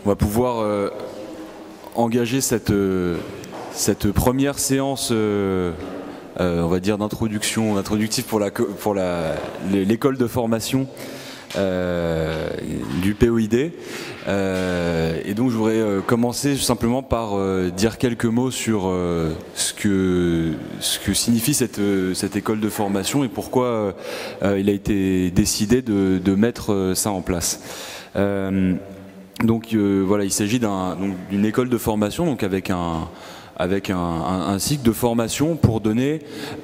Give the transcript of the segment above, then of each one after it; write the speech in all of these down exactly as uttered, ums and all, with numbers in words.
on va pouvoir euh, engager cette, euh, cette première séance, euh, euh, on va dire, d'introduction, introductive pour la, pour la, l'école de formation euh, du P O I D. Euh, et donc je voudrais euh, commencer simplement par euh, dire quelques mots sur euh, ce, que, ce que signifie cette, euh, cette école de formation et pourquoi euh, il a été décidé de, de mettre euh, ça en place. Euh, donc euh, voilà, il s'agit d'un, donc, d'une école de formation donc avec un avec un, un, un cycle de formation pour donner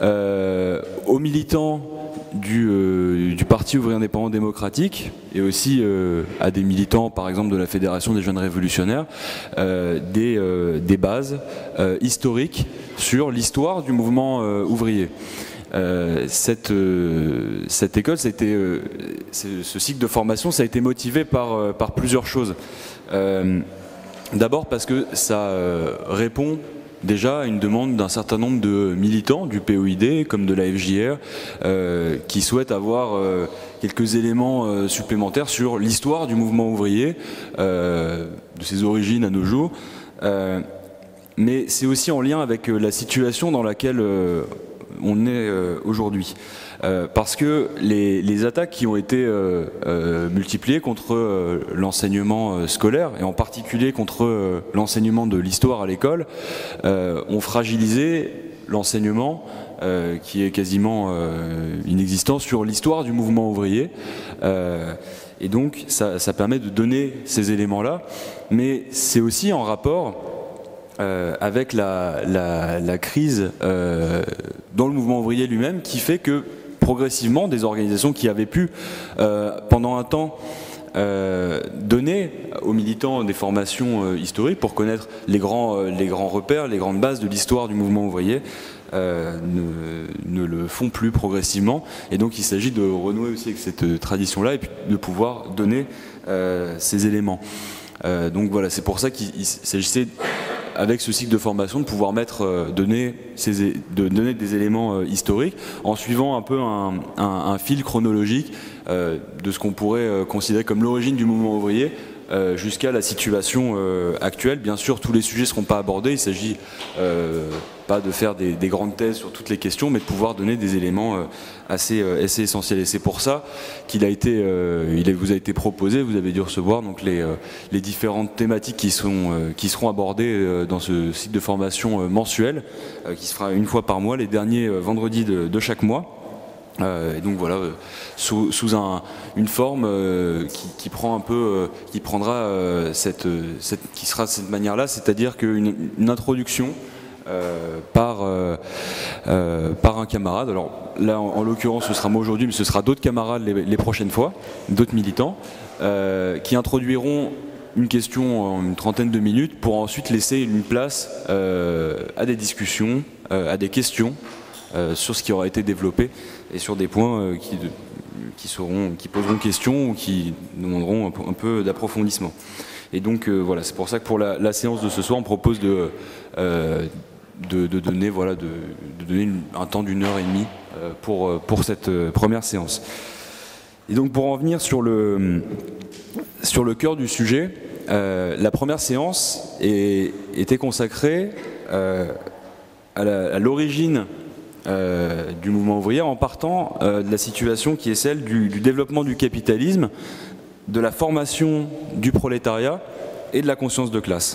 euh, aux militants du, euh, du Parti ouvrier indépendant démocratique et aussi euh, à des militants par exemple de la Fédération des jeunes révolutionnaires euh, des, euh, des bases euh, historiques sur l'histoire du mouvement euh, ouvrier. Euh, cette, euh, cette école, ça a été, euh, ce cycle de formation, ça a été motivé par, euh, par plusieurs choses. Euh, D'abord parce que ça euh, répond déjà à une demande d'un certain nombre de militants du P O I D comme de la F J R euh, qui souhaitent avoir euh, quelques éléments euh, supplémentaires sur l'histoire du mouvement ouvrier, euh, de ses origines à nos jours. Euh, mais c'est aussi en lien avec euh, la situation dans laquelle euh, on est euh, aujourd'hui. Euh, parce que les, les attaques qui ont été euh, euh, multipliées contre euh, l'enseignement euh, scolaire, et en particulier contre euh, l'enseignement de l'histoire à l'école, euh, ont fragilisé l'enseignement euh, qui est quasiment euh, inexistant sur l'histoire du mouvement ouvrier. Euh, et donc ça, ça permet de donner ces éléments-là, mais c'est aussi en rapport Euh, avec la, la, la crise euh, dans le mouvement ouvrier lui-même qui fait que progressivement des organisations qui avaient pu euh, pendant un temps euh, donner aux militants des formations euh, historiques pour connaître les grands, euh, les grands repères, les grandes bases de l'histoire du mouvement ouvrier euh, ne, ne le font plus progressivement, et donc il s'agit de renouer aussi avec cette tradition-là et puis de pouvoir donner euh, ces éléments. Euh, donc voilà, c'est pour ça qu'il s'agissait avec ce cycle de formation de pouvoir mettre, euh, donner, ces, de donner des éléments euh, historiques en suivant un peu un, un, un fil chronologique euh, de ce qu'on pourrait euh, considérer comme l'origine du mouvement ouvrier euh, jusqu'à la situation euh, actuelle. Bien sûr, tous les sujets ne seront pas abordés, il s'agit euh, pas de faire des, des grandes thèses sur toutes les questions, mais de pouvoir donner des éléments euh, assez, euh, assez essentiels. Et c'est pour ça qu'il a été, euh, il vous a été proposé, vous avez dû recevoir donc les, euh, les différentes thématiques qui, sont, euh, qui seront abordées euh, dans ce cycle de formation euh, mensuel, euh, qui se fera une fois par mois, les derniers euh, vendredis de, de chaque mois. Euh, et donc voilà, euh, sous, sous un, une forme euh, qui, qui prend un peu, euh, qui prendra euh, cette, cette, qui sera de cette manière-là, c'est-à-dire qu'une une introduction euh, par, euh, euh, par un camarade. Alors là, en, en l'occurrence, ce sera moi aujourd'hui, mais ce sera d'autres camarades les, les prochaines fois, d'autres militants, euh, qui introduiront une question en une trentaine de minutes pour ensuite laisser une place euh, à des discussions, euh, à des questions euh, sur ce qui aura été développé et sur des points euh, qui, de, qui, seront, qui poseront question ou qui demanderont un peu, un peu d'approfondissement. Et donc euh, voilà, c'est pour ça que pour la, la séance de ce soir, on propose de, euh, de, de donner, voilà, de, de donner une, un temps d'une heure et demie euh, pour, pour cette euh, première séance. Et donc pour en venir sur le, sur le cœur du sujet, euh, la première séance est, était consacrée euh, à l'origine Euh, du mouvement ouvrier en partant euh, de la situation qui est celle du, du développement du capitalisme, de la formation du prolétariat et de la conscience de classe.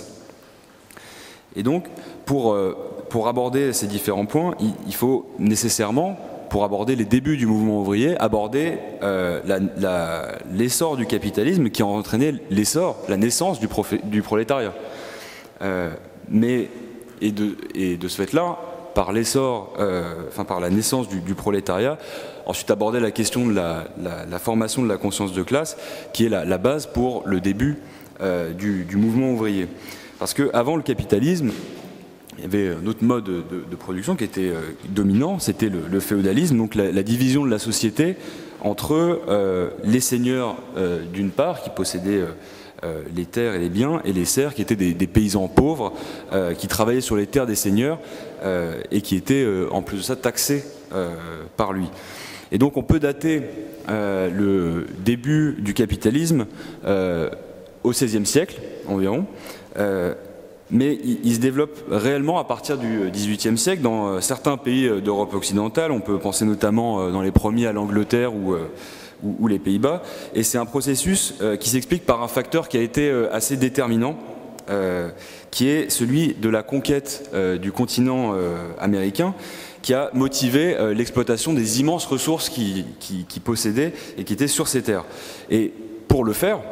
Et donc, pour, euh, pour aborder ces différents points, il, il faut nécessairement, pour aborder les débuts du mouvement ouvrier, aborder euh, l'essor du capitalisme qui a entraîné l'essor, la naissance du, du prolétariat. Euh, mais, et de, et de ce fait-là, par l'essor, euh, enfin par la naissance du, du prolétariat, ensuite aborder la question de la, la, la formation de la conscience de classe, qui est la, la base pour le début euh, du, du mouvement ouvrier. Parce qu'avant le capitalisme, il y avait un autre mode de, de production qui était euh, dominant, c'était le, le féodalisme, donc la, la division de la société entre euh, les seigneurs euh, d'une part, qui possédaient euh, Euh, les terres et les biens, et les serfs qui étaient des, des paysans pauvres euh, qui travaillaient sur les terres des seigneurs euh, et qui étaient euh, en plus de ça taxés euh, par lui. Et donc on peut dater euh, le début du capitalisme euh, au seizième siècle, environ. Euh, mais il, il se développe réellement à partir du dix-huitième siècle dans certains pays d'Europe occidentale. On peut penser notamment dans les premiers à l'Angleterre ou, ou, ou les Pays-Bas. Et c'est un processus euh, qui s'explique par un facteur qui a été euh, assez déterminant, euh, qui est celui de la conquête euh, du continent euh, américain, qui a motivé euh, l'exploitation des immenses ressources qu'il qui, qui possédait et qui étaient sur ces terres. Et pour le faire,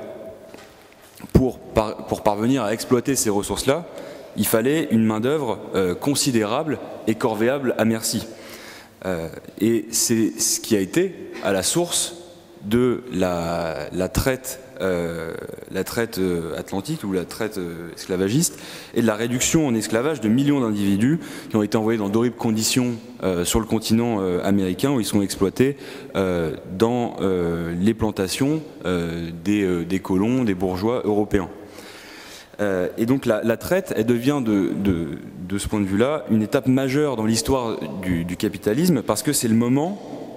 pour, par, pour parvenir à exploiter ces ressources-là, il fallait une main-d'œuvre euh, considérable et corvéable à merci. Euh, et c'est ce qui a été à la source de la, la traite, euh, la traite atlantique ou la traite esclavagiste et de la réduction en esclavage de millions d'individus qui ont été envoyés dans d'horribles conditions euh, sur le continent euh, américain où ils sont exploités euh, dans euh, les plantations euh, des, euh, des colons, des bourgeois européens. Euh, et donc la, la traite, elle devient de, de, de ce point de vue-là une étape majeure dans l'histoire du, du capitalisme parce que c'est le moment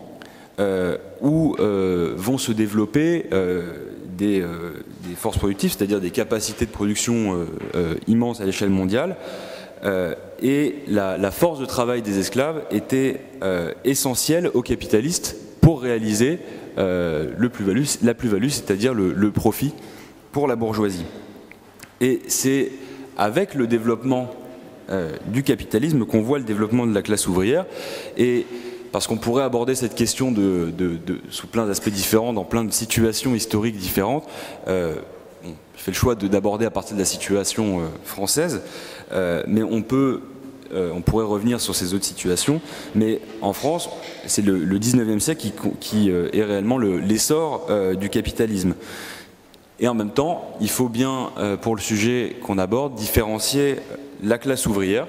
Euh, où euh, vont se développer euh, des, euh, des forces productives, c'est-à-dire des capacités de production euh, euh, immenses à l'échelle mondiale. Euh, et la, la force de travail des esclaves était euh, essentielle aux capitalistes pour réaliser euh, le plus-value, la plus-value, c'est-à-dire le, le profit pour la bourgeoisie. Et c'est avec le développement euh, du capitalisme qu'on voit le développement de la classe ouvrière. Et parce qu'on pourrait aborder cette question de, de, de, sous plein d'aspects différents, dans plein de situations historiques différentes. Euh, bon, je fais le choix d'aborder à partir de la situation euh, française, euh, mais on peut, euh, on pourrait revenir sur ces autres situations. Mais en France, c'est le, le dix-neuvième siècle qui, qui euh, est réellement l'essor euh, du capitalisme. Et en même temps, il faut bien, euh, pour le sujet qu'on aborde, différencier la classe ouvrière,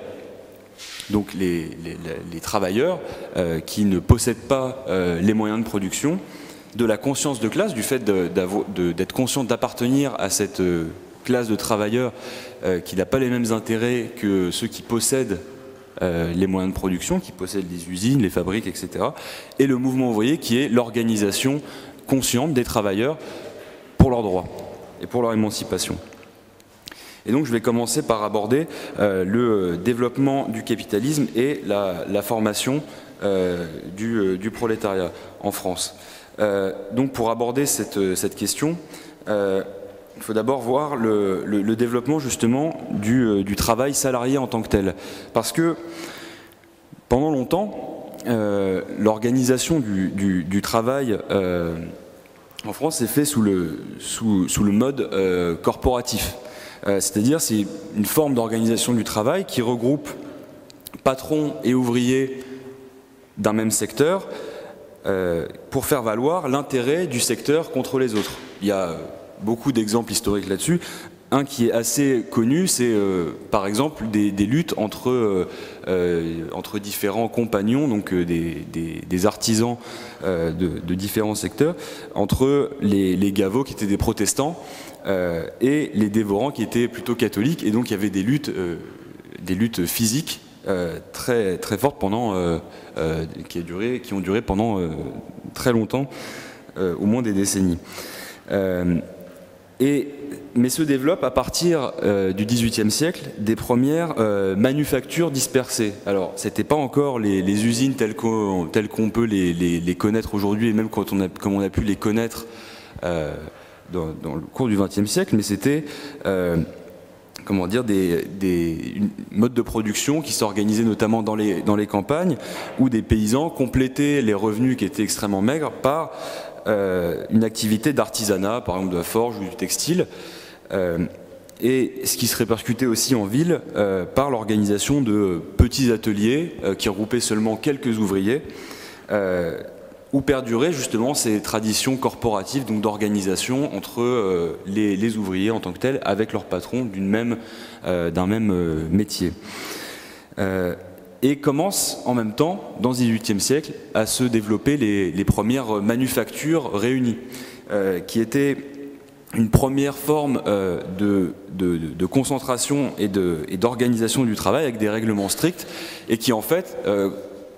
donc les, les, les travailleurs euh, qui ne possèdent pas euh, les moyens de production, de la conscience de classe, du fait d'être conscient d'appartenir à cette euh, classe de travailleurs euh, qui n'a pas les mêmes intérêts que ceux qui possèdent euh, les moyens de production, qui possèdent les usines, les fabriques, et cetera. Et le mouvement ouvrier qui est l'organisation consciente des travailleurs pour leurs droits et pour leur émancipation. Et donc je vais commencer par aborder euh, le développement du capitalisme et la, la formation euh, du, euh, du prolétariat en France. Euh, donc pour aborder cette, cette question, euh, il faut d'abord voir le, le, le développement justement du, euh, du travail salarié en tant que tel. Parce que pendant longtemps, euh, l'organisation du, du, du travail euh, en France s'est fait sous le, sous, sous le mode euh, corporatif. Euh, C'est-à-dire c'est une forme d'organisation du travail qui regroupe patrons et ouvriers d'un même secteur euh, pour faire valoir l'intérêt du secteur contre les autres. Il y a beaucoup d'exemples historiques là-dessus. Un qui est assez connu, c'est euh, par exemple des, des luttes entre, euh, euh, entre différents compagnons, donc euh, des, des, des artisans euh, de, de différents secteurs, entre les, les gavots qui étaient des protestants euh, et les dévorants qui étaient plutôt catholiques. Et donc il y avait des luttes, euh, des luttes physiques euh, très, très fortes pendant, euh, euh, qui, a duré, qui ont duré pendant euh, très longtemps, euh, au moins des décennies. Euh, et mais se développent à partir euh, du dix-huitième siècle des premières euh, manufactures dispersées. Alors, c'était pas encore les, les usines telles qu'on telles qu'on peut les, les, les connaître aujourd'hui, et même quand on a, comme on a pu les connaître euh, dans, dans le cours du vingtième siècle, mais c'était euh, comment dire, des, des modes de production qui s'organisaient notamment dans les, dans les campagnes, où des paysans complétaient les revenus qui étaient extrêmement maigres par euh, une activité d'artisanat, par exemple de la forge ou du textile. Euh, et ce qui se répercutait aussi en ville euh, par l'organisation de petits ateliers euh, qui regroupaient seulement quelques ouvriers, euh, où perduraient justement ces traditions corporatives, donc d'organisation entre euh, les, les ouvriers en tant que tels, avec leur patron d'une même, euh, d'un même euh, métier. Euh, et commencent en même temps, dans le dix-huitième siècle, à se développer les, les premières manufactures réunies, euh, qui étaient une première forme euh, de, de, de concentration et d'organisation du travail avec des règlements stricts et qui en fait euh,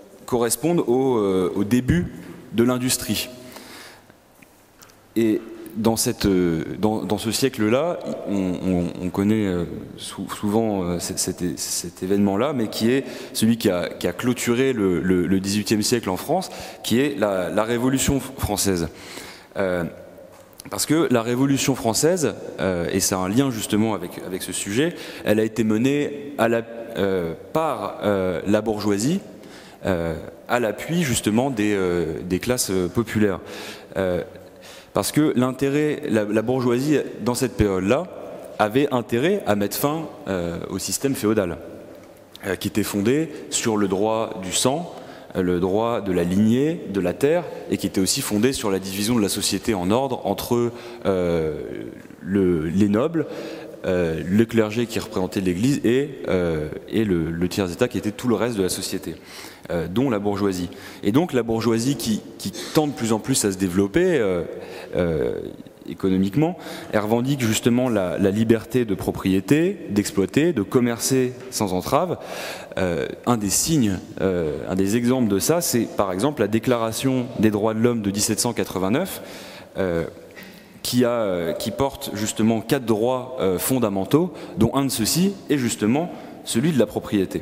correspondent au, euh, au début de l'industrie. Et dans, cette, dans, dans ce siècle-là, on, on, on connaît sou, souvent cet, cet événement-là, mais qui est celui qui a, qui a clôturé le, le, le dix-huitième siècle en France, qui est la, la Révolution française. Euh, Parce que la Révolution française, euh, et c'est un lien justement avec, avec ce sujet, elle a été menée à la, euh, par euh, la bourgeoisie, euh, à l'appui justement des, euh, des classes populaires. Euh, parce que l'intérêt, la, la bourgeoisie, dans cette période-là, avait intérêt à mettre fin euh, au système féodal, euh, qui était fondé sur le droit du sang, le droit de la lignée, de la terre, et qui était aussi fondé sur la division de la société en ordre entre euh, le, les nobles, euh, le clergé qui représentait l'Église et, euh, et le, le tiers-état qui était tout le reste de la société, euh, dont la bourgeoisie. Et donc la bourgeoisie qui, qui tend de plus en plus à se développer euh, euh, économiquement, elle revendique justement la, la liberté de propriété, d'exploiter, de commercer sans entrave. Euh, un des signes, euh, un des exemples de ça, c'est par exemple la Déclaration des droits de l'homme de mille sept cent quatre-vingt-neuf, euh, qui, a, qui porte justement quatre droits euh, fondamentaux, dont un de ceux-ci est justement celui de la propriété.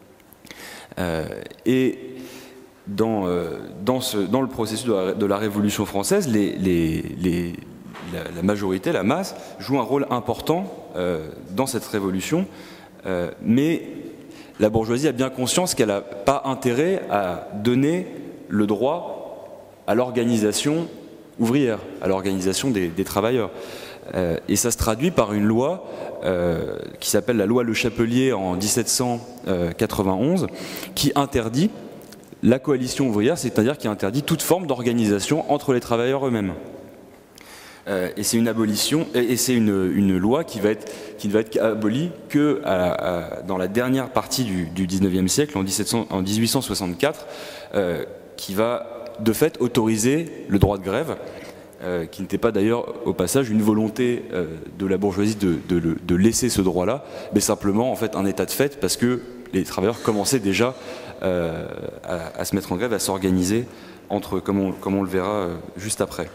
Euh, et dans, euh, dans, ce, dans le processus de la, de la Révolution française, les, les, les, la, la majorité, la masse, joue un rôle important euh, dans cette révolution, euh, mais la bourgeoisie a bien conscience qu'elle n'a pas intérêt à donner le droit à l'organisation ouvrière, à l'organisation des, des travailleurs. Euh, et ça se traduit par une loi euh, qui s'appelle la loi Le Chapelier en mille sept cent quatre-vingt-onze, qui interdit la coalition ouvrière, c'est-à-dire qui interdit toute forme d'organisation entre les travailleurs eux-mêmes. Euh, et c'est une abolition, et, et c'est une, une loi qui va être, qui ne va être abolie que à, à, dans la dernière partie du, du dix-neuvième siècle, en, dix-sept cents, en mille huit cent soixante-quatre, euh, qui va de fait autoriser le droit de grève, euh, qui n'était pas d'ailleurs au passage une volonté euh, de la bourgeoisie de, de, de laisser ce droit-là, mais simplement en fait un état de fait parce que les travailleurs commençaient déjà euh, à, à se mettre en grève, à s'organiser entre, comme on, comme on le verra euh, juste après.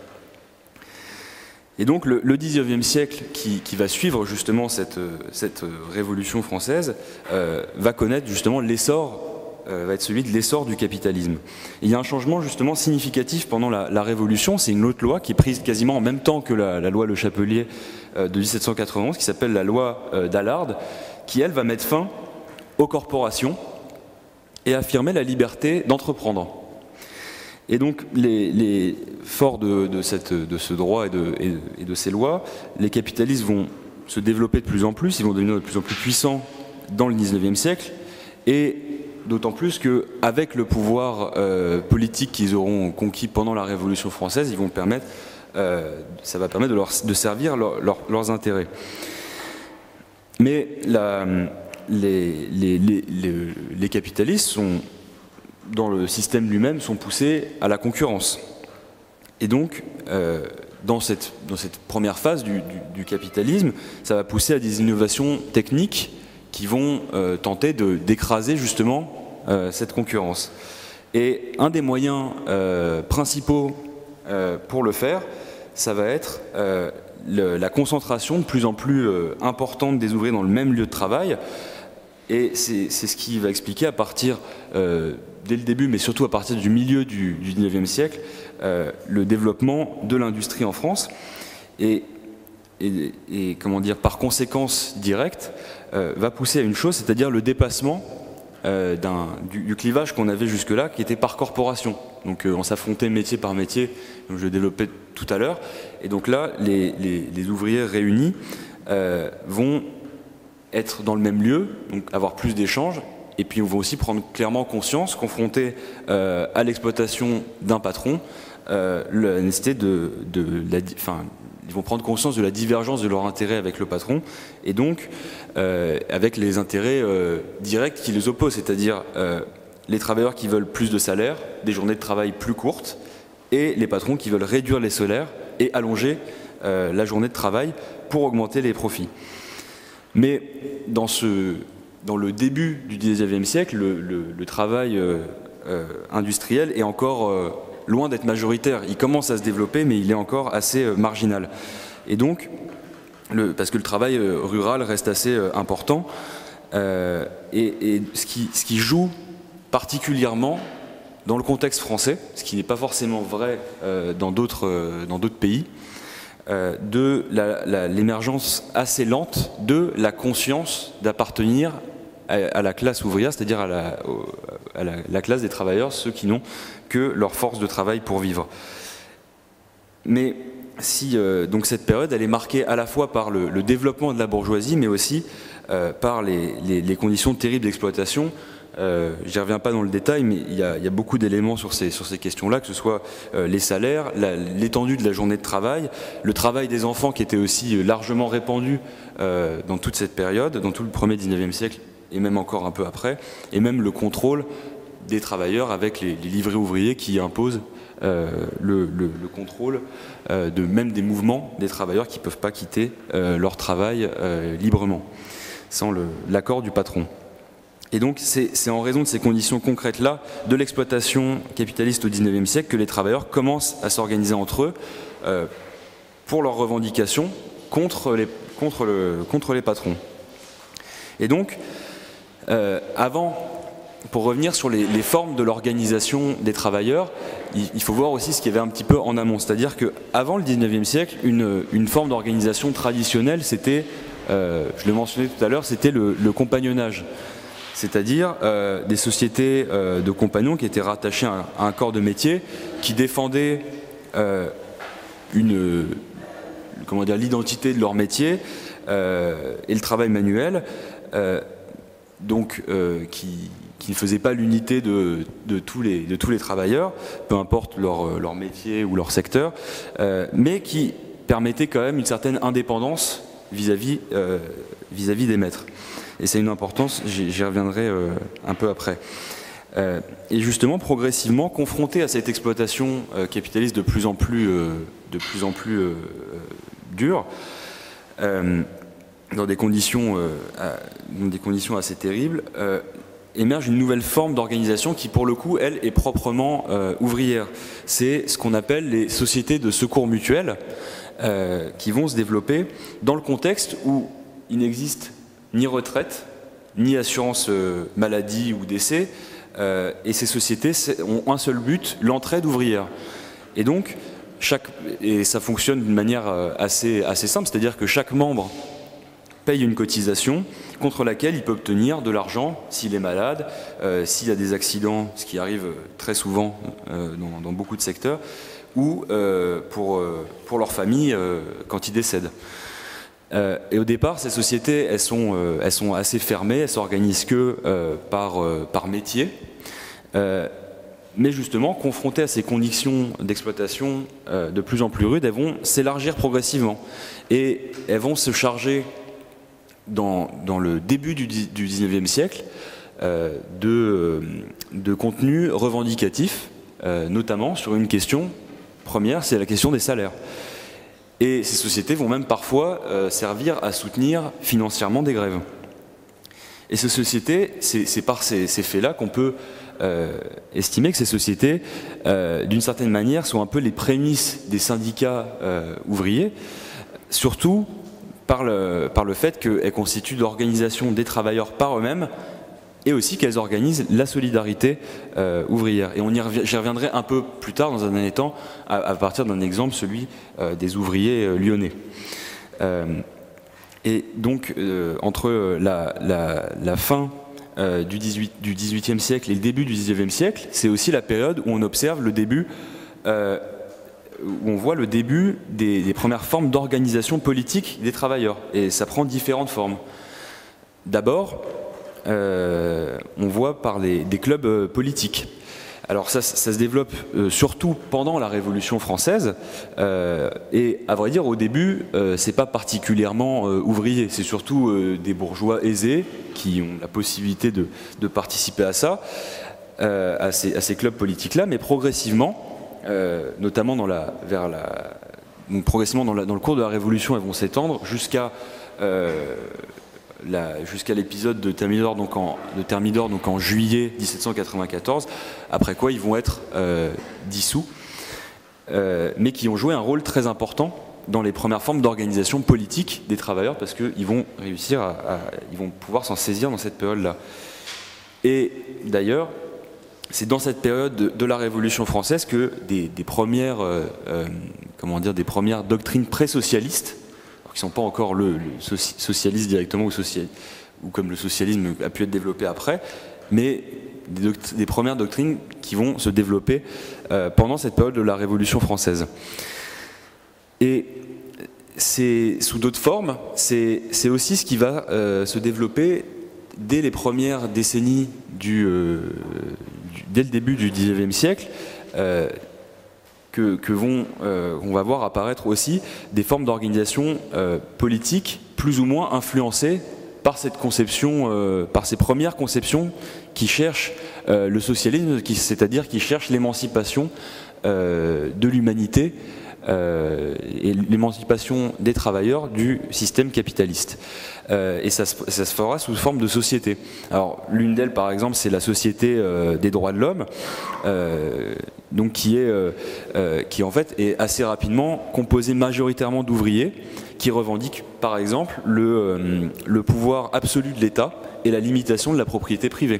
Et donc le, le dix-neuvième siècle qui, qui va suivre justement cette, cette révolution française euh, va connaître justement l'essor, euh, va être celui de l'essor du capitalisme. Et il y a un changement justement significatif pendant la, la révolution, c'est une autre loi qui est prise quasiment en même temps que la, la loi Le Chapelier euh, de mille sept cent quatre-vingt-onze, qui s'appelle la loi euh, d'Allard, qui elle va mettre fin aux corporations et affirmer la liberté d'entreprendre. Et donc, les, les, forts de, de, cette, de ce droit et de, et, et de ces lois, les capitalistes vont se développer de plus en plus, ils vont devenir de plus en plus puissants dans le dix-neuvième siècle, et d'autant plus qu'avec le pouvoir euh, politique qu'ils auront conquis pendant la Révolution française, ils vont permettre, euh, ça va permettre de, leur, de servir leur, leur, leurs intérêts. Mais la, les, les, les, les, les capitalistes sont... dans le système lui-même, sont poussés à la concurrence. Et donc, euh, dans, cette, dans cette première phase du, du, du capitalisme, ça va pousser à des innovations techniques qui vont euh, tenter de, d'écraser justement euh, cette concurrence. Et un des moyens euh, principaux euh, pour le faire, ça va être euh, le, la concentration de plus en plus euh, importante des ouvriers dans le même lieu de travail. Et c'est, c'est ce qui va expliquer à partir... Euh, dès le début, mais surtout à partir du milieu du dix-neuvième siècle, euh, le développement de l'industrie en France. Et, et, et comment dire, par conséquence directe, euh, va pousser à une chose, c'est-à-dire le dépassement euh, d'un, du, du clivage qu'on avait jusque-là, qui était par corporation. Donc euh, on s'affrontait métier par métier, comme je le développais tout à l'heure. Et donc là, les, les, les ouvriers réunis euh, vont être dans le même lieu, donc avoir plus d'échanges. Et puis on va aussi prendre clairement conscience, confronté euh, à l'exploitation d'un patron, euh, la nécessité de, de la, enfin, ils vont prendre conscience de la divergence de leur intérêt avec le patron, et donc euh, avec les intérêts euh, directs qui les opposent, c'est-à-dire euh, les travailleurs qui veulent plus de salaire, des journées de travail plus courtes, et les patrons qui veulent réduire les salaires et allonger euh, la journée de travail pour augmenter les profits. Mais dans ce Dans le début du dix-neuvième siècle, le, le, le travail euh, euh, industriel est encore euh, loin d'être majoritaire. Il commence à se développer, mais il est encore assez euh, marginal. Et donc, le, parce que le travail euh, rural reste assez euh, important, euh, et, et ce, qui, ce qui joue particulièrement dans le contexte français, ce qui n'est pas forcément vrai euh, dans d'autres euh, dans d'autres pays, euh, de l'émergence assez lente de la conscience d'appartenir à, à la classe ouvrière, c'est-à-dire à, la, à la, la classe des travailleurs, ceux qui n'ont que leur force de travail pour vivre. Mais si euh, donc cette période, elle est marquée à la fois par le, le développement de la bourgeoisie, mais aussi euh, par les, les, les conditions terribles d'exploitation. Euh, j'y reviens pas dans le détail, mais il y a, il y a beaucoup d'éléments sur ces, sur ces questions-là, que ce soit euh, les salaires, l'étendue de la journée de travail, le travail des enfants qui était aussi largement répandu euh, dans toute cette période, dans tout le premier dix-neuvième siècle, et même encore un peu après, et même le contrôle des travailleurs avec les, les livrets ouvriers qui imposent euh, le, le, le contrôle euh, de même des mouvements des travailleurs qui ne peuvent pas quitter euh, leur travail euh, librement, sans l'accord du patron. Et donc c'est en raison de ces conditions concrètes-là, de l'exploitation capitaliste au dix-neuvième siècle, que les travailleurs commencent à s'organiser entre eux euh, pour leurs revendications contre les, contre le, contre les patrons. Et donc, euh, avant, pour revenir sur les, les formes de l'organisation des travailleurs, il, il faut voir aussi ce qu'il y avait un petit peu en amont. C'est-à-dire qu'avant le dix-neuvième siècle, une, une forme d'organisation traditionnelle, c'était, euh, je le mentionnais tout à l'heure, c'était le, le compagnonnage. C'est-à-dire euh, des sociétés euh, de compagnons qui étaient rattachés à un, à un corps de métier, qui défendaient euh, une, comment dire, l'identité de leur métier euh, et le travail manuel, euh, donc euh, qui, qui ne faisaient pas l'unité de, de, tous les, de tous les travailleurs, peu importe leur, leur métier ou leur secteur, euh, mais qui permettaient quand même une certaine indépendance vis-à-vis euh, vis-à-vis des maîtres. Et c'est une importance, j'y reviendrai euh, un peu après. Euh, et justement, progressivement, confronté à cette exploitation euh, capitaliste de plus en plus, euh, de plus, en plus euh, dure, euh, dans, des conditions, euh, à, dans des conditions assez terribles, euh, émerge une nouvelle forme d'organisation qui, pour le coup, elle, est proprement euh, ouvrière. C'est ce qu'on appelle les sociétés de secours mutuels, euh, qui vont se développer dans le contexte où il n'existe ni retraite, ni assurance euh, maladie ou décès, euh, et ces sociétés ont un seul but, l'entraide ouvrière. Et donc, chaque, et ça fonctionne d'une manière assez, assez simple, c'est-à-dire que chaque membre paye une cotisation contre laquelle il peut obtenir de l'argent s'il est malade, euh, s'il y a des accidents, ce qui arrive très souvent euh, dans, dans beaucoup de secteurs, ou euh, pour, euh, pour leur famille euh, quand ils décèdent. Euh, et au départ, ces sociétés, elles sont, euh, elles sont assez fermées, elles s'organisent que euh, par, euh, par métier. Euh, mais justement, confrontées à ces conditions d'exploitation euh, de plus en plus rudes, elles vont s'élargir progressivement. Et elles vont se charger, dans, dans le début du, du dix-neuvième siècle, euh, de, de contenus revendicatifs, euh, notamment sur une question première, c'est la question des salaires. Et ces sociétés vont même parfois euh, servir à soutenir financièrement des grèves. Et ces sociétés, c'est par ces, ces faits-là qu'on peut euh, estimer que ces sociétés, euh, d'une certaine manière, sont un peu les prémices des syndicats euh, ouvriers, surtout par le, par le fait qu'elles constituent l'organisation des travailleurs par eux-mêmes, et aussi qu'elles organisent la solidarité euh, ouvrière. Et on y revi j'y reviendrai un peu plus tard, dans un dernier temps, à, à partir d'un exemple, celui euh, des ouvriers euh, lyonnais. Euh, et donc, euh, entre la, la, la fin euh, du, du dix-huitième siècle et le début du dix-neuvième siècle, c'est aussi la période où on observe le début, euh, où on voit le début des, des premières formes d'organisation politique des travailleurs. Et ça prend différentes formes. D'abord, Euh, on voit par les, des clubs euh, politiques. Alors ça, ça se développe euh, surtout pendant la Révolution française, euh, et à vrai dire au début, euh, c'est pas particulièrement euh, ouvrier, c'est surtout euh, des bourgeois aisés qui ont la possibilité de, de participer à ça, euh, à, ces, à ces clubs politiques-là, mais progressivement, euh, notamment dans la, vers la, donc progressivement dans, la, dans le cours de la Révolution, elles vont s'étendre jusqu'à euh, jusqu'à l'épisode de Thermidor, donc en, de Thermidor donc en juillet mille sept cent quatre-vingt-quatorze, après quoi ils vont être euh, dissous. euh, mais qui ont joué un rôle très important dans les premières formes d'organisation politique des travailleurs, parce qu'ils vont réussir à, à, ils vont pouvoir s'en saisir dans cette période-là. Et d'ailleurs, c'est dans cette période de, de la Révolution française que des, des premières, euh, euh, comment dire, des premières doctrines pré-socialistes, qui ne sont pas encore le, le soci, socialiste directement ou, social, ou comme le socialisme a pu être développé après, mais des, doct des premières doctrines qui vont se développer euh, pendant cette période de la Révolution française. Et c'est sous d'autres formes, c'est aussi ce qui va euh, se développer dès les premières décennies du, euh, du dès le début du dix-neuvième siècle, euh, que, que vont, euh, on va voir apparaître aussi des formes d'organisation euh, politique plus ou moins influencées par cette conception, euh, par ces premières conceptions qui cherchent euh, le socialisme, c'est-à-dire qui cherchent l'émancipation euh, de l'humanité Euh, et l'émancipation des travailleurs du système capitaliste. Euh, et ça, ça se fera sous forme de société. Alors l'une d'elles, par exemple, c'est la Société euh, des droits de l'homme, euh, donc qui est, euh, euh, qui en fait est assez rapidement composée majoritairement d'ouvriers qui revendiquent, par exemple, le, euh, le pouvoir absolu de l'État et la limitation de la propriété privée.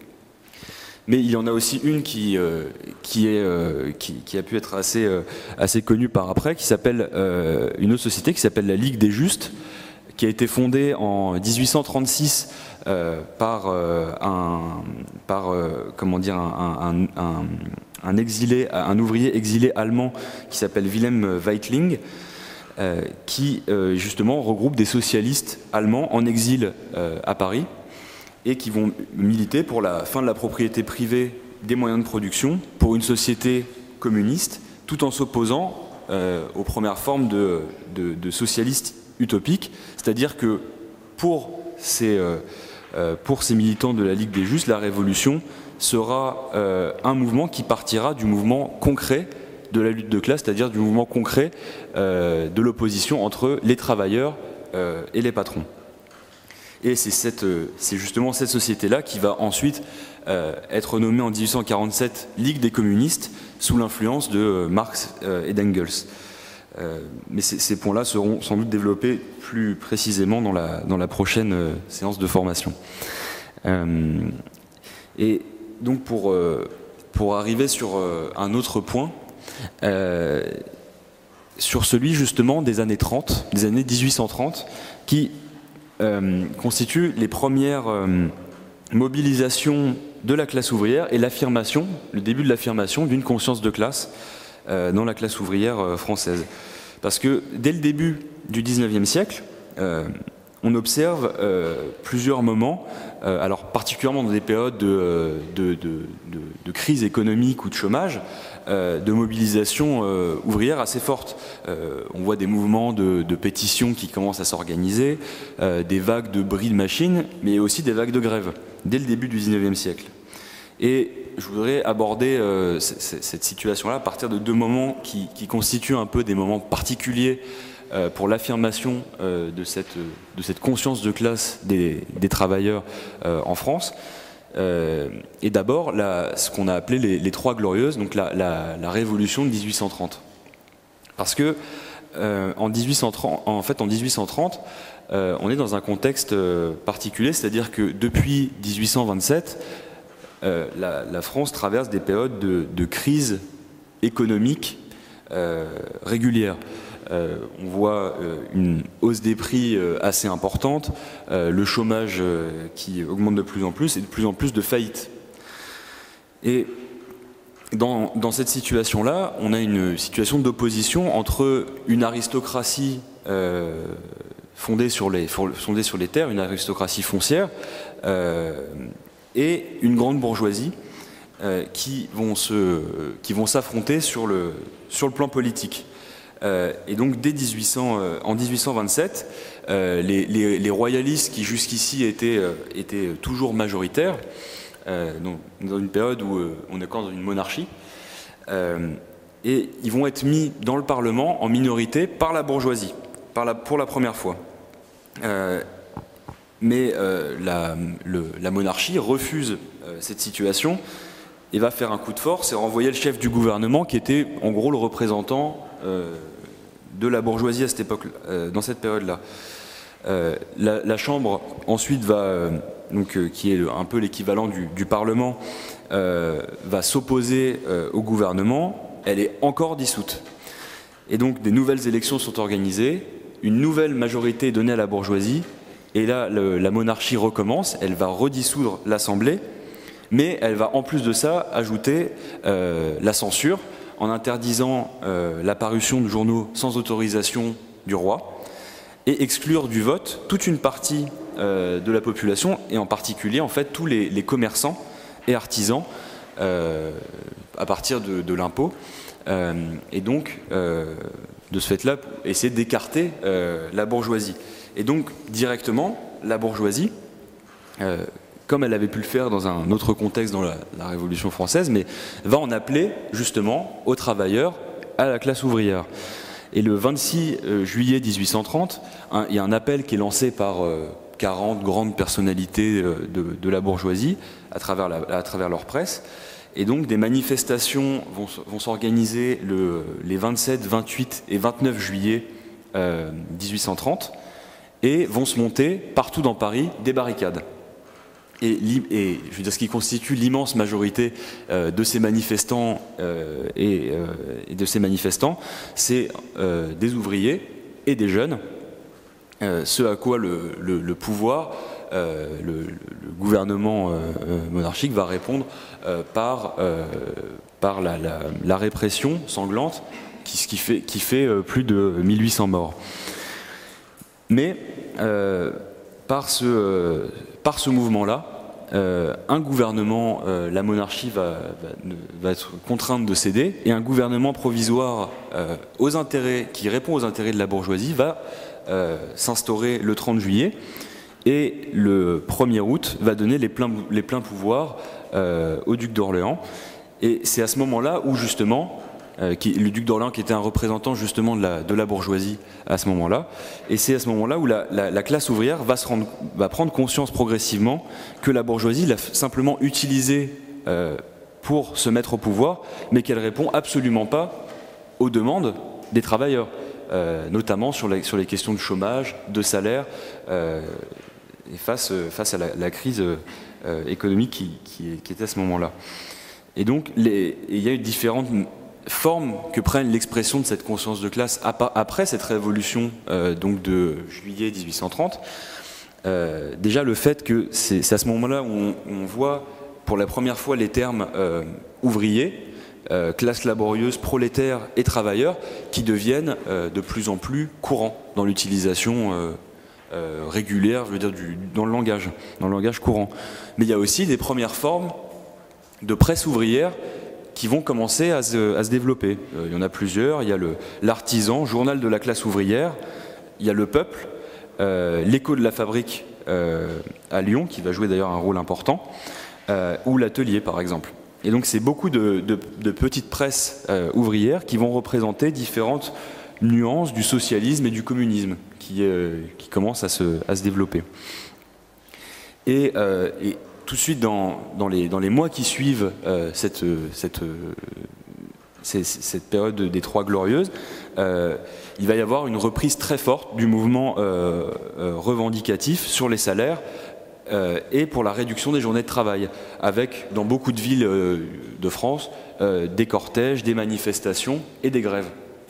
Mais il y en a aussi une qui, euh, qui, est, euh, qui, qui a pu être assez, euh, assez connue par après, qui s'appelle euh, une autre société qui s'appelle la Ligue des Justes, qui a été fondée en mille huit cent trente-six euh, par, euh, un, par euh, comment dire, un, un, un, un, exilé, un ouvrier exilé allemand qui s'appelle Wilhelm Weitling, euh, qui euh, justement regroupe des socialistes allemands en exil euh, à Paris, et qui vont militer pour la fin de la propriété privée des moyens de production, pour une société communiste, tout en s'opposant euh, aux premières formes de, de, de socialistes utopiques, c'est-à-dire que pour ces, euh, pour ces militants de la Ligue des Justes, la révolution sera euh, un mouvement qui partira du mouvement concret de la lutte de classe, c'est-à-dire du mouvement concret euh, de l'opposition entre les travailleurs euh, et les patrons. Et c'est justement cette société-là qui va ensuite euh, être nommée en mille huit cent quarante-sept Ligue des communistes sous l'influence de euh, Marx euh, et d'Engels. Euh, mais ces points-là seront sans doute développés plus précisément dans la, dans la prochaine euh, séance de formation. Euh, et donc pour, euh, pour arriver sur euh, un autre point, euh, sur celui justement des années trente, des années mille huit cent trente, qui Euh, constituent les premières euh, mobilisations de la classe ouvrière et l'affirmation, le début de l'affirmation d'une conscience de classe euh, dans la classe ouvrière euh, française. Parce que dès le début du dix-neuvième siècle, euh, on observe euh, plusieurs moments, euh, alors particulièrement dans des périodes de, de, de, de, de crise économique ou de chômage, euh, de mobilisation euh, ouvrière assez forte. Euh, on voit des mouvements de, de pétitions qui commencent à s'organiser, euh, des vagues de bris de machines, mais aussi des vagues de grève, dès le début du dix-neuvième siècle. Et je voudrais aborder euh, cette situation-là à partir de deux moments qui, qui constituent un peu des moments particuliers euh, pour l'affirmation euh, de, cette, de cette conscience de classe des, des travailleurs euh, en France. Euh, et d'abord, ce qu'on a appelé les, les Trois Glorieuses, donc la, la, la révolution de mille huit cent trente. Parce que euh, en, mille huit cent trente, en fait, en mille huit cent trente, euh, on est dans un contexte euh, particulier, c'est-à-dire que depuis mille huit cent vingt-sept, euh, la, la France traverse des périodes de, de crise économique euh, régulière. Euh, on voit euh, une hausse des prix euh, assez importante, euh, le chômage euh, qui augmente de plus en plus et de plus en plus de faillites. Et dans, dans cette situation-là, on a une situation d'opposition entre une aristocratie euh, fondée, sur les, fondée sur les terres, une aristocratie foncière, euh, et une grande bourgeoisie euh, qui vont se, qui vont s'affronter sur le, sur le plan politique. Euh, et donc dès mille huit cents, euh, en mille huit cent vingt-sept, euh, les, les, les royalistes qui jusqu'ici étaient, euh, étaient toujours majoritaires, euh, donc, dans une période où euh, on est encore dans une monarchie, euh, et ils vont être mis dans le Parlement en minorité par la bourgeoisie, par la, pour la première fois. Euh, mais euh, la, le, la monarchie refuse euh, cette situation et va faire un coup de force et renvoyer le chef du gouvernement qui était en gros le représentant euh, de la bourgeoisie à cette époque, euh, dans cette période-là. Euh, la, la Chambre ensuite va, euh, donc, euh, qui est un peu l'équivalent du, du Parlement, euh, va s'opposer euh, au gouvernement. Elle est encore dissoute. Et donc des nouvelles élections sont organisées, une nouvelle majorité est donnée à la bourgeoisie, et là le, la monarchie recommence, elle va redissoudre l'Assemblée, mais elle va en plus de ça ajouter euh, la censure en interdisant euh, la parution de journaux sans autorisation du roi et exclure du vote toute une partie euh, de la population et en particulier en fait tous les, les commerçants et artisans euh, à partir de, de l'impôt euh, et donc euh, de ce fait-là essayer d'écarter euh, la bourgeoisie et donc directement la bourgeoisie euh, comme elle avait pu le faire dans un autre contexte dans la, la Révolution française, mais va en appeler justement aux travailleurs, à la classe ouvrière. Et le vingt-six juillet mille huit cent trente, hein, il y a un appel qui est lancé par euh, quarante grandes personnalités euh, de, de la bourgeoisie à travers, la, à travers leur presse. Et donc des manifestations vont, vont s'organiser le, les vingt-sept, vingt-huit et vingt-neuf juillet euh, mille huit cent trente et vont se monter partout dans Paris des barricades. Et, et je veux dire, ce qui constitue l'immense majorité euh, de ces manifestants euh, et, euh, et de ces manifestants, c'est euh, des ouvriers et des jeunes, euh, ce à quoi le, le, le pouvoir, euh, le, le gouvernement euh, monarchique va répondre euh, par, euh, par la, la, la répression sanglante qui, qui fait, qui fait euh, plus de mille huit cents morts. Mais euh, par ce, euh, par ce mouvement-là, euh, un gouvernement, euh, la monarchie va, va, va être contrainte de céder, et un gouvernement provisoire euh, aux intérêts, qui répond aux intérêts de la bourgeoisie va euh, s'instaurer le trente juillet, et le premier août va donner les pleins, les pleins pouvoirs euh, au duc d'Orléans. Et c'est à ce moment-là où justement, Euh, qui, le duc d'Orléans qui était un représentant justement de la, de la bourgeoisie à ce moment-là, et c'est à ce moment-là où la, la, la classe ouvrière va, se rendre, va prendre conscience progressivement que la bourgeoisie l'a simplement utilisée euh, pour se mettre au pouvoir, mais qu'elle répond absolument pas aux demandes des travailleurs, euh, notamment sur, la, sur les questions de chômage, de salaire, euh, et face, face à la, la crise euh, économique qui, qui, qui était à ce moment-là. Et donc les, il y a eu différentes formes que prennent l'expression de cette conscience de classe après cette révolution euh, donc de juillet mille huit cent trente. Euh, déjà le fait que c'est à ce moment-là où on, on voit pour la première fois les termes euh, ouvriers, euh, classe laborieuse, prolétaire et travailleurs qui deviennent euh, de plus en plus courants dans l'utilisation euh, euh, régulière, je veux dire du, dans le langage, dans le langage courant. Mais il y a aussi des premières formes de presse ouvrière qui vont commencer à se, à se développer. Euh, il y en a plusieurs. Il y a l'Artisan, Journal de la classe ouvrière. Il y a Le Peuple, euh, l'Écho de la fabrique euh, à Lyon, qui va jouer d'ailleurs un rôle important, euh, ou l'Atelier, par exemple. Et donc c'est beaucoup de, de, de petites presses euh, ouvrières qui vont représenter différentes nuances du socialisme et du communisme qui, euh, qui commencent à se, à se développer. Et, euh, et tout de suite, dans, dans, les, dans les mois qui suivent euh, cette, cette, euh, cette période des Trois Glorieuses, euh, il va y avoir une reprise très forte du mouvement euh, euh, revendicatif sur les salaires euh, et pour la réduction des journées de travail, avec, dans beaucoup de villes euh, de France, euh, des cortèges, des manifestations et des grèves.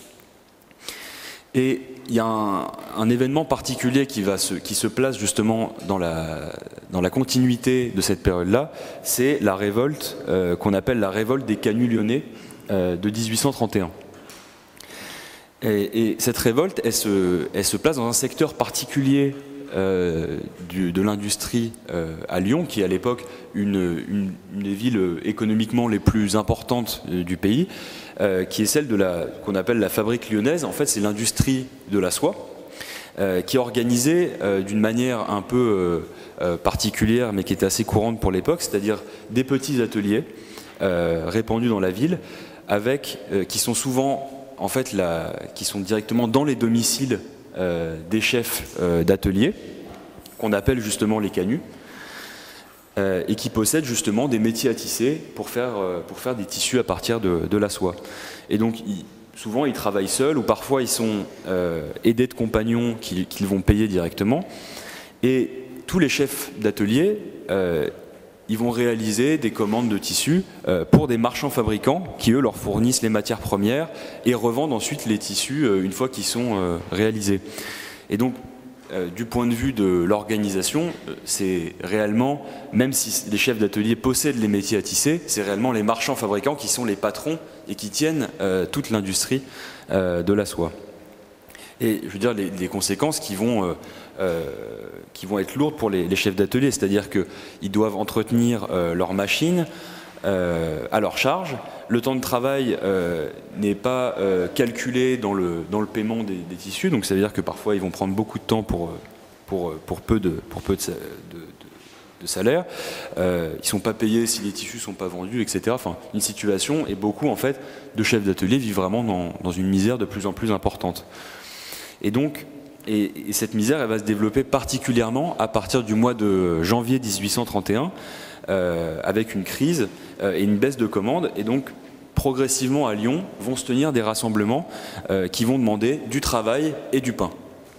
Et il y a un, un événement particulier qui, va se, qui se place justement dans la, dans la continuité de cette période-là, c'est la révolte euh, qu'on appelle la révolte des canuts lyonnais euh, de mille huit cent trente et un. Et, et cette révolte, elle se, elle se place dans un secteur particulier euh, du, de l'industrie euh, à Lyon, qui est à l'époque une, une, une des villes économiquement les plus importantes euh, du pays, euh, qui est celle de la qu'on appelle la fabrique lyonnaise. En fait, c'est l'industrie de la soie, euh, qui est organisée euh, d'une manière un peu euh, euh, particulière, mais qui était assez courante pour l'époque, c'est-à-dire des petits ateliers euh, répandus dans la ville, avec euh, qui sont souvent en fait, la, qui sont directement dans les domiciles euh, des chefs euh, d'atelier, qu'on appelle justement les canuts. euh, et qui possèdent justement des métiers à tisser pour faire, euh, pour faire des tissus à partir de, de la soie. Et donc, ils, souvent, ils travaillent seuls ou parfois ils sont euh, aidés de compagnons qu'ils qu'ils vont payer directement. Et tous les chefs d'atelier, euh, ils vont réaliser des commandes de tissus euh, pour des marchands fabricants qui, eux, leur fournissent les matières premières et revendent ensuite les tissus euh, une fois qu'ils sont euh, réalisés. Et donc, euh, du point de vue de l'organisation, euh, c'est réellement, même si les chefs d'atelier possèdent les métiers à tisser, c'est réellement les marchands fabricants qui sont les patrons et qui tiennent euh, toute l'industrie euh, de la soie. Et je veux dire, les, les conséquences qui vont, euh, euh, qui vont être lourdes pour les, les chefs d'atelier, c'est-à-dire qu'ils doivent entretenir euh, leurs machines euh, à leur charge. Le temps de travail euh, n'est pas euh, calculé dans le, dans le paiement des, des tissus, donc ça veut dire que parfois ils vont prendre beaucoup de temps pour, pour, pour peu de, pour peu de, de, de, de salaire. Euh, ils ne sont pas payés si les tissus ne sont pas vendus, et cetera. Enfin, une situation, et beaucoup en fait de chefs d'atelier vivent vraiment dans, dans une misère de plus en plus importante. Et donc, et, et cette misère, elle va se développer particulièrement à partir du mois de janvier mille huit cent trente et un, euh, avec une crise euh, et une baisse de commandes. Et donc, progressivement à Lyon, vont se tenir des rassemblements euh, qui vont demander du travail et du pain.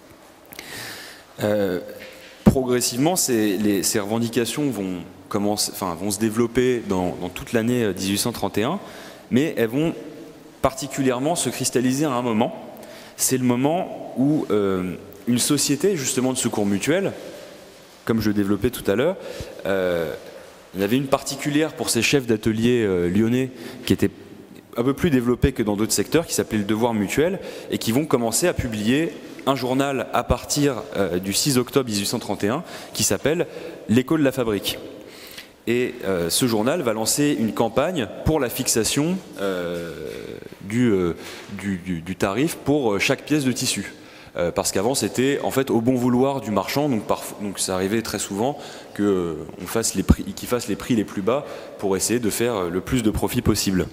Euh, progressivement, ces, les, ces revendications vont, commencer, enfin, vont se développer dans, dans toute l'année mille huit cent trente et un, mais elles vont particulièrement se cristalliser à un moment. C'est le moment où euh, une société justement de secours mutuel, comme je le développais tout à l'heure, euh, il y avait une particulière pour ces chefs d'atelier euh, lyonnais qui était un peu plus développée que dans d'autres secteurs, qui s'appelait le Devoir Mutuel, et qui vont commencer à publier un journal à partir euh, du six octobre mille huit cent trente et un qui s'appelle L'écho de la fabrique. Et euh, ce journal va lancer une campagne pour la fixation euh, du, euh, du, du, du tarif pour chaque pièce de tissu. Euh, parce qu'avant, c'était en fait au bon vouloir du marchand, donc, parfois, donc ça arrivait très souvent qu'on euh, fasse les prix, qu'il fasse les prix les plus bas pour essayer de faire le plus de profit possible.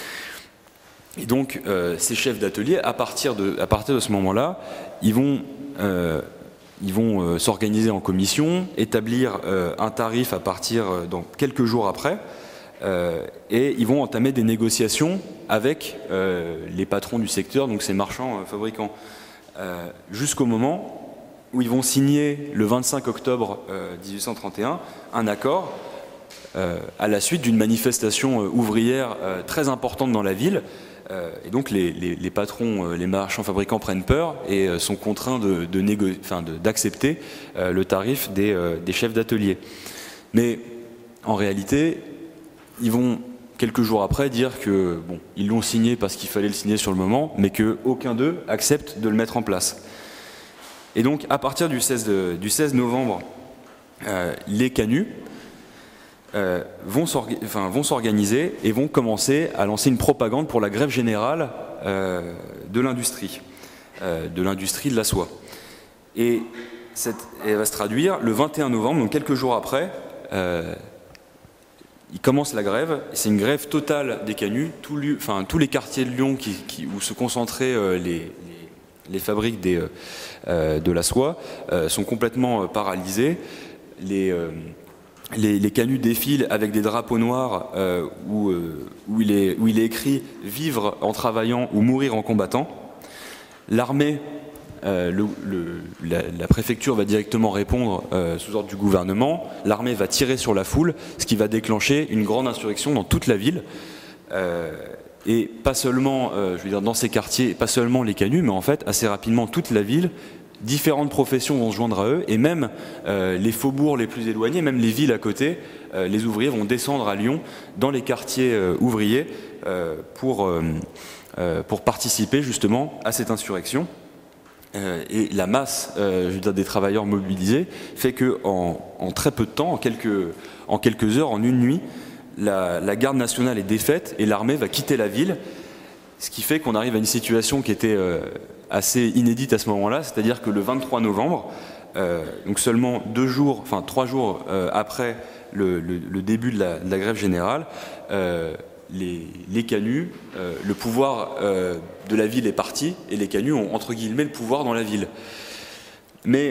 Et donc, euh, ces chefs d'atelier, à partir de, à partir de ce moment-là, ils vont... Euh, Ils vont euh, s'organiser en commission, établir euh, un tarif à partir euh, dans quelques jours après, euh, et ils vont entamer des négociations avec euh, les patrons du secteur, donc ces marchands euh, fabricants, euh, jusqu'au moment où ils vont signer le vingt-cinq octobre euh, mille huit cent trente et un un accord euh, à la suite d'une manifestation euh, ouvrière euh, très importante dans la ville. Euh, et donc les, les, les patrons, euh, les marchands fabricants prennent peur et euh, sont contraints de, de négo... enfin, de, d'accepter euh, le tarif des, euh, des chefs d'atelier. Mais en réalité, ils vont quelques jours après dire que bon, ils l'ont signé parce qu'il fallait le signer sur le moment, mais qu'aucun d'eux accepte de le mettre en place. Et donc à partir du seize, de, du seize novembre, euh, les canuts Euh, vont s'organiser et vont commencer à lancer une propagande pour la grève générale euh, de l'industrie, euh, de l'industrie de la soie. Et cette, elle va se traduire le vingt et un novembre, donc quelques jours après, euh, il commence la grève. C'est une grève totale des canuts. Tout, enfin, tous les quartiers de Lyon qui, qui, où se concentraient euh, les, les, les fabriques des, euh, de la soie euh, sont complètement euh, paralysés. Les... Euh, Les, les canuts défilent avec des drapeaux noirs euh, où, euh, où, il est, où il est écrit « Vivre en travaillant ou mourir en combattant ». L'armée, euh, le, le, la, la préfecture va directement répondre euh, sous ordre du gouvernement. L'armée va tirer sur la foule, ce qui va déclencher une grande insurrection dans toute la ville. Euh, et pas seulement, euh, je veux dire, dans ces quartiers, pas seulement les canuts, mais en fait, assez rapidement, toute la ville. Différentes professions vont se joindre à eux, et même euh, les faubourgs les plus éloignés, même les villes à côté, euh, les ouvriers vont descendre à Lyon, dans les quartiers euh, ouvriers, euh, pour, euh, euh, pour participer justement à cette insurrection. Euh, et la masse euh, je veux dire, des travailleurs mobilisés fait qu'en en très peu de temps, en quelques, en quelques heures, en une nuit, la, la garde nationale est défaite et l'armée va quitter la ville, ce qui fait qu'on arrive à une situation qui était... Euh, assez inédite à ce moment-là, c'est-à-dire que le vingt-trois novembre, euh, donc seulement deux jours, enfin trois jours euh, après le, le, le début de la, de la grève générale, euh, les, les canuts, euh, le pouvoir euh, de la ville est parti et les canuts ont entre guillemets le pouvoir dans la ville. Mais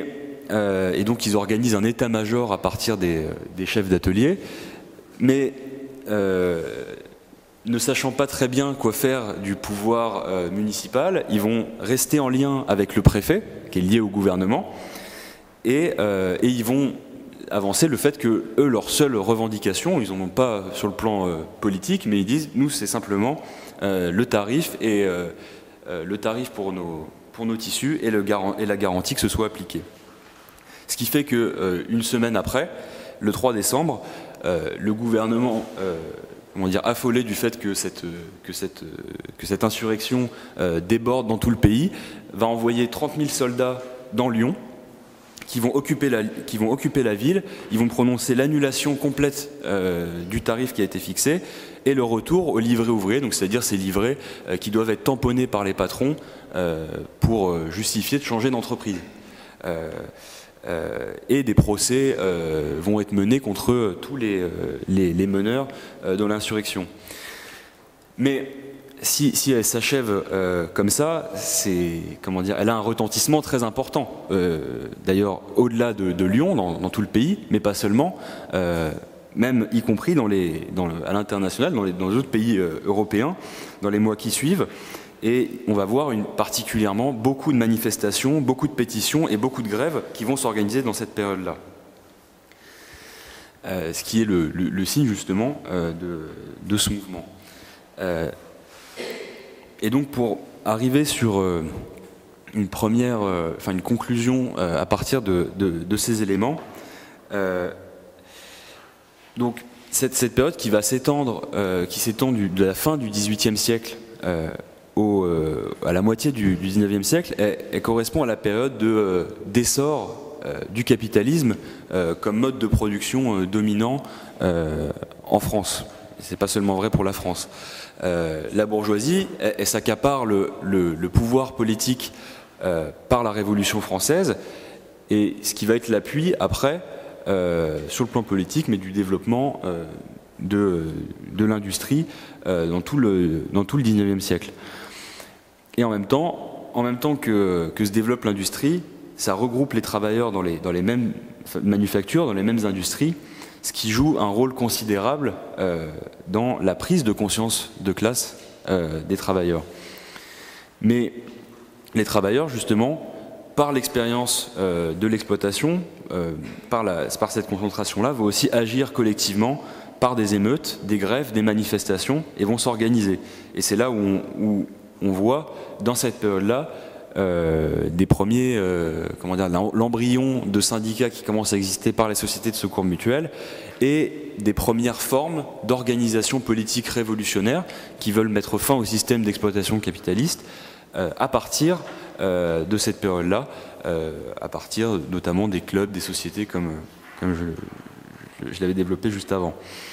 euh, et donc ils organisent un état-major à partir des, des chefs d'atelier, mais euh, ne sachant pas très bien quoi faire du pouvoir euh, municipal, ils vont rester en lien avec le préfet, qui est lié au gouvernement, et, euh, et ils vont avancer le fait que eux, leur seule revendication, ils n'en ont pas sur le plan euh, politique, mais ils disent, nous c'est simplement euh, le tarif et euh, euh, le tarif pour nos, pour nos tissus et, le garan et la garantie que ce soit appliqué. Ce qui fait que euh, une semaine après, le trois décembre, euh, le gouvernement, euh, comment dire, affolé du fait que cette, que cette, que cette insurrection euh, déborde dans tout le pays, va envoyer trente mille soldats dans Lyon, qui vont occuper la, qui vont occuper la ville. Ils vont prononcer l'annulation complète euh, du tarif qui a été fixé et le retour aux livrets ouvriers, donc c'est-à-dire ces livrets euh, qui doivent être tamponnés par les patrons euh, pour euh, justifier de changer d'entreprise. Euh, euh, et des procès euh, vont être menés contre tous les, euh, les, les meneurs euh, de l'insurrection. Mais Si, si elle s'achève euh, comme ça, c'est, comment dire, elle a un retentissement très important. Euh, D'ailleurs, au-delà de, de Lyon, dans, dans tout le pays, mais pas seulement, euh, même y compris dans les, dans le, à l'international, dans les dans d'autres pays euh, européens, dans les mois qui suivent. Et on va voir une, particulièrement beaucoup de manifestations, beaucoup de pétitions et beaucoup de grèves qui vont s'organiser dans cette période-là. Euh, ce qui est le, le, le signe justement euh, de, de ce mouvement. Euh, Et donc pour arriver sur euh, une première, euh, enfin une conclusion euh, à partir de, de, de ces éléments, euh, donc cette, cette période qui va s'étendre, euh, qui s'étend de la fin du dix-huitième siècle euh, au, euh, à la moitié du, du dix-neuvième siècle, elle, elle correspond à la période de, euh, d'essor euh, du capitalisme euh, comme mode de production euh, dominant euh, en France. C'est pas seulement vrai pour la France. Euh, la bourgeoisie, elle, elle s'accapare le, le, le pouvoir politique euh, par la Révolution française, et ce qui va être l'appui après, euh, sur le plan politique, mais du développement euh, de, de l'industrie euh, dans tout le, dans tout le dix-neuvième siècle. Et en même temps, en même temps que, que se développe l'industrie, ça regroupe les travailleurs dans les, dans les mêmes manufactures, dans les mêmes industries, ce qui joue un rôle considérable euh, dans la prise de conscience de classe euh, des travailleurs. Mais les travailleurs, justement, par l'expérience euh, de l'exploitation, euh, par, la, par cette concentration-là, vont aussi agir collectivement par des émeutes, des grèves, des manifestations, et vont s'organiser. Et c'est là où on, où on voit, dans cette période-là, Euh, des premiers, euh, comment dire, l'embryon de syndicats qui commencent à exister par les sociétés de secours mutuels et des premières formes d'organisation politique révolutionnaire qui veulent mettre fin au système d'exploitation capitaliste euh, à partir euh, de cette période-là, euh, à partir notamment des clubs, des sociétés comme, comme je, je, je l'avais développé juste avant.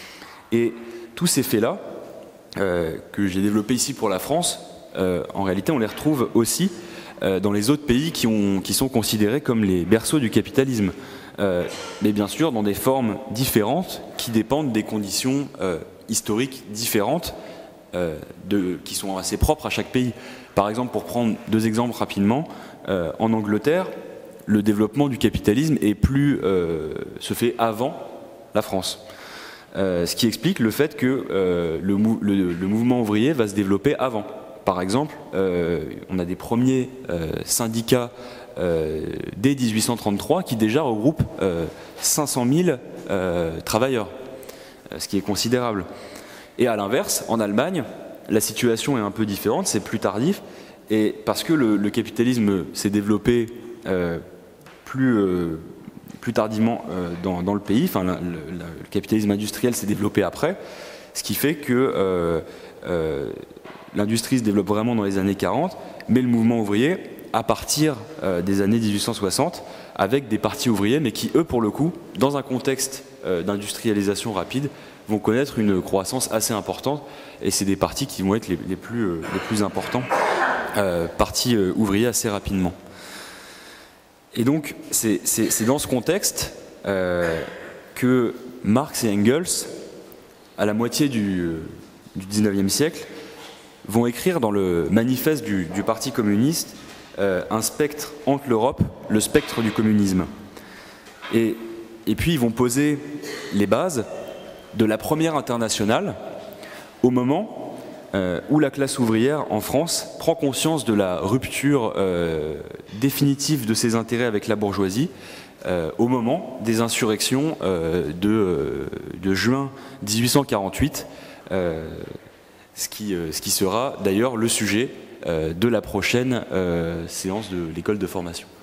Et tous ces faits-là, euh, que j'ai développés ici pour la France, euh, en réalité on les retrouve aussi dans les autres pays qui, ont, qui sont considérés comme les berceaux du capitalisme. Euh, mais bien sûr dans des formes différentes qui dépendent des conditions euh, historiques différentes euh, de, qui sont assez propres à chaque pays. Par exemple, pour prendre deux exemples rapidement, euh, en Angleterre, le développement du capitalisme est plus, euh, se fait avant la France. Euh, ce qui explique le fait que euh, le, mou le, le mouvement ouvrier va se développer avant. Par exemple, euh, on a des premiers euh, syndicats euh, dès mille huit cent trente-trois qui déjà regroupent euh, cinq cent mille euh, travailleurs, ce qui est considérable. Et à l'inverse, en Allemagne, la situation est un peu différente, c'est plus tardif, et parce que le, le capitalisme s'est développé euh, plus, euh, plus tardivement euh, dans, dans le pays, enfin le, le, le capitalisme industriel s'est développé après, ce qui fait que euh, euh, l'industrie se développe vraiment dans les années quarante, mais le mouvement ouvrier à partir euh, des années mille huit cent soixante, avec des partis ouvriers, mais qui, eux, pour le coup, dans un contexte euh, d'industrialisation rapide, vont connaître une croissance assez importante, et c'est des partis qui vont être les, les, plus, euh, les plus importants, euh, partis euh, ouvriers assez rapidement. Et donc, c'est dans ce contexte euh, que Marx et Engels, à la moitié du, euh, du dix-neuvième siècle, vont écrire dans le manifeste du, du Parti communiste euh, un spectre entre l'Europe, le spectre du communisme. Et, et puis ils vont poser les bases de la première internationale au moment euh, où la classe ouvrière en France prend conscience de la rupture euh, définitive de ses intérêts avec la bourgeoisie, euh, au moment des insurrections euh, de, euh, de juin mille huit cent quarante-huit, euh, ce, qui, euh, ce qui sera d'ailleurs le sujet euh, de la prochaine euh, séance de l'école de formation.